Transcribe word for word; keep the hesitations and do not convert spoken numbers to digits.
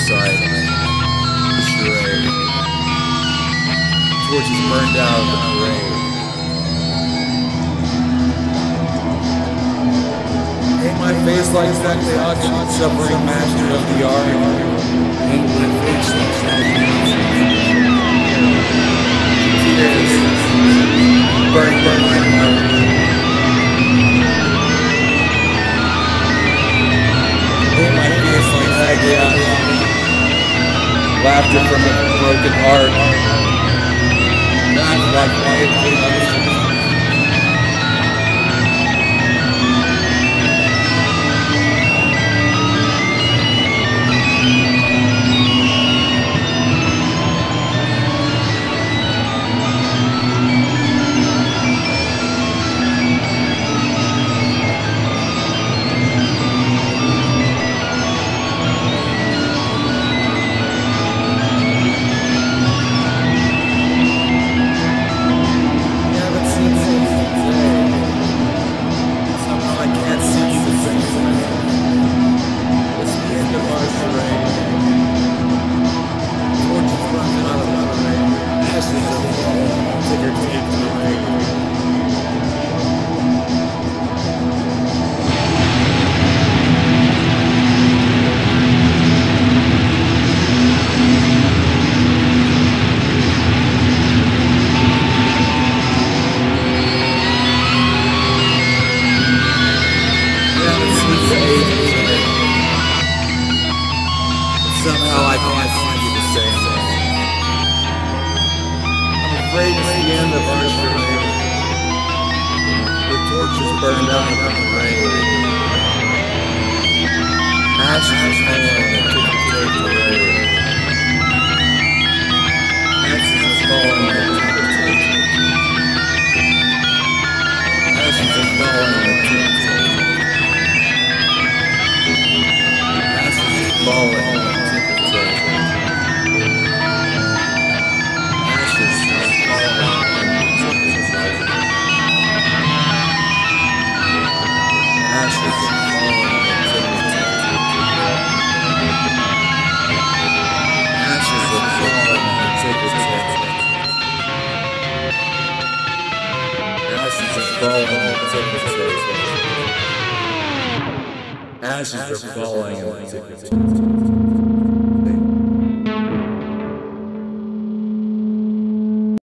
gravesite. Charade. Torches burned out of the parade. Paint my face like Zach the Auction, suffering master of the art. Paint my face like Zach the Auction. Tears burn, burn my heart. Paint my face like Pagliacci. Laughter from a broken heart. Not like my inclination. Somehow I can't find you the same. I'm afraid it's the end of our charade. The torches burned out of the parade. Ashes are falling into the parade. Ashes are falling into the parade. Ashes are falling into the parade. Ashes are falling. Ashes are falling on the ticket.